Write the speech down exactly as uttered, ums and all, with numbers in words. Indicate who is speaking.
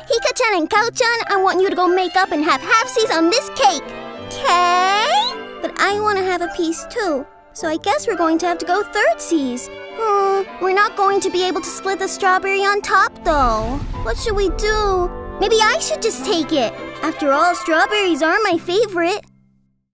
Speaker 1: Hika-chan and Kao-chan, I want you to go make up and have half-seas on this cake. Okay? But I want to have a piece too. So I guess we're going to have to go third-seas. Hmm, we're not going to be able to split the strawberry on top, though. What should we do? Maybe I should just take it. After all, strawberries are my favorite.